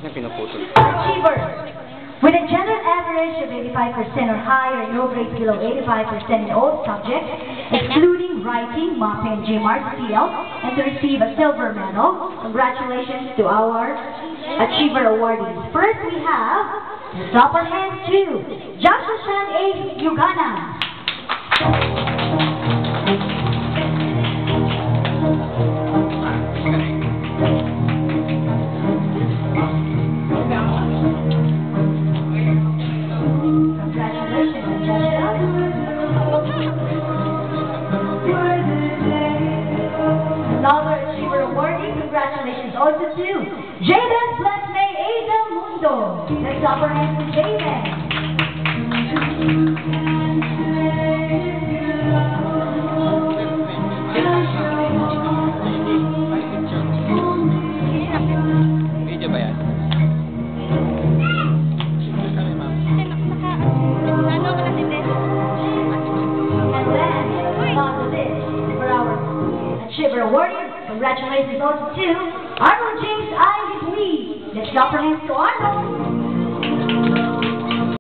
Achievers. With a general average of 85% or higher, no grades below 85% in all subjects, excluding writing, mapping, and GMRCL, and to receive a silver medal. Congratulations to our Achiever awardees. First we have, let's up our hands to Jahz A. Ugana. Another Achiever awardee, congratulations also to Jahz Del Mundo. Let's up our hands to Jahz. Video ba yan? Achiever awardee, congratulations also to Arnold James I. Lee. Let's clap our hands to Arnold.